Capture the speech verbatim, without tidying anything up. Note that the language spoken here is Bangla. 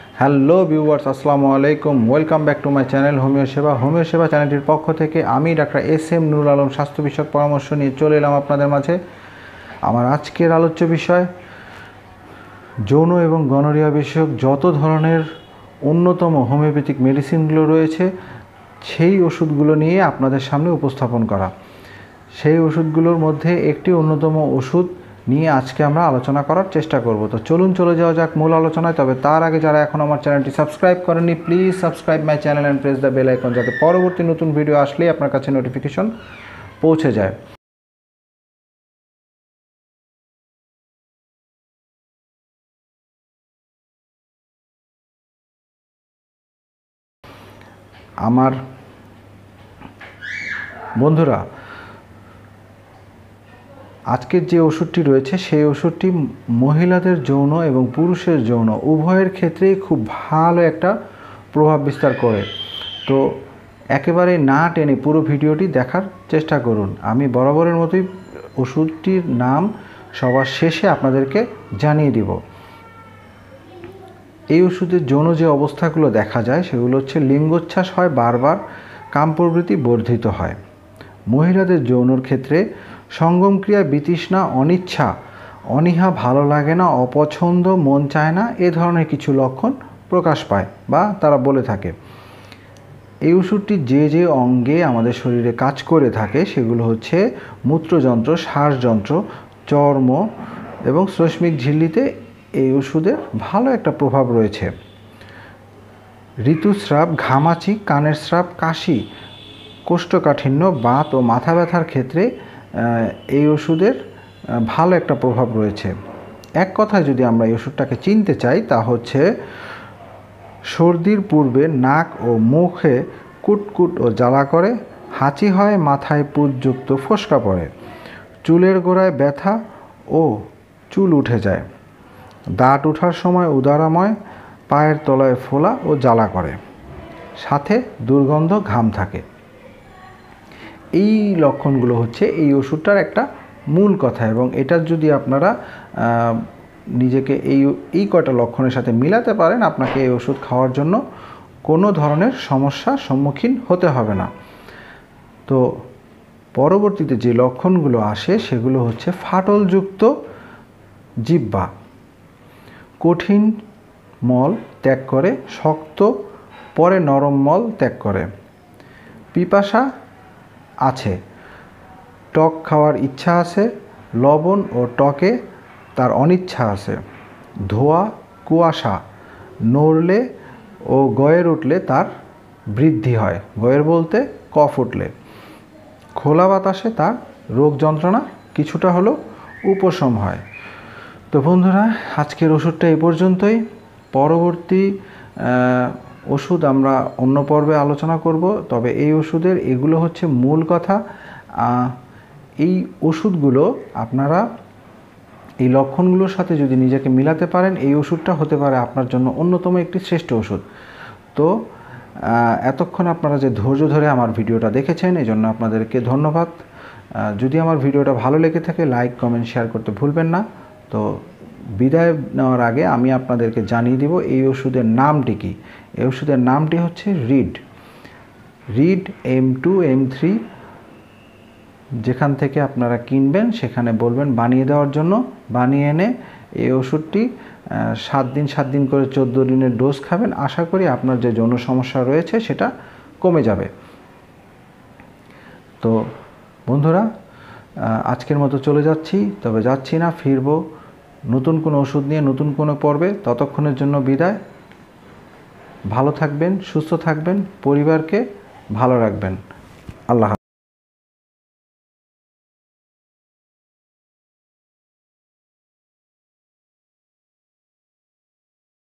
হ্যালো ভিউয়ার্স, আসসালামু আলাইকুম। Welcome back to my channel homeo সেবা। হোমিও সেবা চ্যানেলটির পক্ষ থেকে আমি doctor S M Nurul Alam স্বাস্থ্য বিষয়ক পরামর্শ নিয়ে চলে এলাম আপনাদের মাঝে। আমার আজকের আলোচ্য বিষয় যৌন এবং গনোরিয়া বিষয়ক যত ধরনের অন্যতম হোমিওপ্যাথিক মেডিসিনগুলো রয়েছে সেই ওষুধগুলো নিয়ে আপনাদের সামনে উপস্থাপন করা। সেই ওষুধগুলোর মধ্যে একটি অন্যতম ওষুধ নিয়ে আজকে আমরা আলোচনা করার চেষ্টা করব। তো চলুন চলে যাওয়া যাক মূল আলোচনায়। তবে তার আগে যারা এখন আমার চ্যানেলটি সাবস্ক্রাইব করেননি, please subscribe my channel and press the bell icon, যাতে পরবর্তী নতুন ভিডিও আসলেই আপনার কাছে নোটিফিকেশন পৌঁছে যায়। আমার বন্ধুরা, আজকের যে ওষুধটি রয়েছে সেই ওষুধটি মহিলাদের যৌন এবং পুরুষের যৌন উভয়ের ক্ষেত্রেই খুব ভালো একটা প্রভাব বিস্তার করে। তো একেবারে না টেনে পুরো ভিডিওটি দেখার চেষ্টা করুন। আমি বরাবরের মতোই ওষুধটির নাম সবার শেষে আপনাদেরকে জানিয়ে দিব। এই ওষুধের যৌন যে অবস্থাগুলো দেখা যায় সেগুলো হচ্ছে লিঙ্গোচ্ছ্বাস হয় বারবার, কাম প্রবৃত্তি বর্ধিত হয়। মহিলাদের যৌনর ক্ষেত্রে সঙ্গম ক্রিয়া, বিতৃষ্ণা, অনিচ্ছা, অনীহা, ভালো লাগে না, অপছন্দ, মন চায় না, এ ধরনের কিছু লক্ষণ প্রকাশ পায় বা তারা বলে থাকে। এই ওষুধটি যে যে অঙ্গে আমাদের শরীরে কাজ করে থাকে সেগুলো হচ্ছে মূত্রযন্ত্র, শ্বাসযন্ত্র, চর্ম এবং শ্রৈষ্মিক ঝিল্লিতে এই ওষুধের ভালো একটা প্রভাব রয়েছে। ঋতুস্রাব, ঘামাচি, কানের স্রাব, কাশি, কোষ্ঠকাঠিন্য, বাত ও মাথা ব্যথার ক্ষেত্রে এই ওষুধের ভালো একটা প্রভাব রয়েছে। এক কথায় যদি আমরা এই ওষুধটাকে চিনতে চাই তা হচ্ছে সর্দির পূর্বে নাক ও মুখে কুটকুট ও জ্বালা করে, হাঁচি হয়, মাথায় পুঁজযুক্ত ফোসকা পড়ে, চুলের গোড়ায় ব্যথা ও চুল উঠে যায়, দাঁত ওঠার সময় উদারাময়, পায়ের তলায় ফোলা ও জ্বালা করে, সাথে দুর্গন্ধ ঘাম থাকে। এই লক্ষণগুলো হচ্ছে এই ওষুধটার একটা মূল কথা, এবং এটার যদি আপনারা নিজেকে এই এই কয়টা লক্ষণের সাথে মিলাতে পারেন, আপনাকে এই ওষুধ খাওয়ার জন্য কোনো ধরনের সমস্যার সম্মুখীন হতে হবে না। তো পরবর্তীতে যে লক্ষণগুলো আসে সেগুলো হচ্ছে ফাটলযুক্ত জিহ্বা, কঠিন মল ত্যাগ করে, শক্ত পরে নরম মল ত্যাগ করে, পিপাসা আছে, টক খাওয়ার ইচ্ছা আছে, লবণ ও টকে তার অনিচ্ছা আছে, ধোয়া, কুয়াশা, নড়লে ও গয়ের উঠলে তার বৃদ্ধি হয়, গয়ের বলতে কফ উঠলে, খোলা বাতাসে তার রোগ যন্ত্রণা কিছুটা হলেও উপশম হয়। তো বন্ধুরা, আজকের ওষুধটা এই পর্যন্তই। পরবর্তী ওষুধ আমরা অন্য পর্বে আলোচনা করব। তবে এই ওষুধের এগুলো হচ্ছে মূল কথা। এই ওষুধগুলো আপনারা এই লক্ষণগুলোর সাথে যদি নিজেকে মিলাতে পারেন, এই ওষুধটা হতে পারে আপনার জন্য অন্যতম একটি শ্রেষ্ঠ ওষুধ। তো এতক্ষণ আপনারা যে ধৈর্য ধরে আমার ভিডিওটা দেখেছেন এই জন্য আপনাদেরকে ধন্যবাদ। যদি আমার ভিডিওটা ভালো লেগে থাকে লাইক, কমেন্ট, শেয়ার করতে ভুলবেন না। তো বিদায় নেওয়ার আগে আমি আপনাদেরকে জানিয়ে দিব এই ওষুধের নামটি কী। এই ওষুধের নামটি হচ্ছে রিড রিড এম টু এম থ্রি। যেখান থেকে আপনারা কিনবেন সেখানে বলবেন বানিয়ে দেওয়ার জন্য, বানিয়ে এনে এই ওষুধটি সাত দিন সাত দিন করে চোদ্দো দিনের ডোজ খাবেন। আশা করি আপনার যে যৌন সমস্যা রয়েছে সেটা কমে যাবে। তো বন্ধুরা, আজকের মতো চলে যাচ্ছি, তবে যাচ্ছি না, ফিরব নতুন কোনো ওষুধ নিয়ে নতুন কোনো পর্বে। ততক্ষণের জন্য বিদায়। ভালো থাকবেন, সুস্থ থাকবেন, পরিবারকে ভালো রাখবেন। আল্লাহ।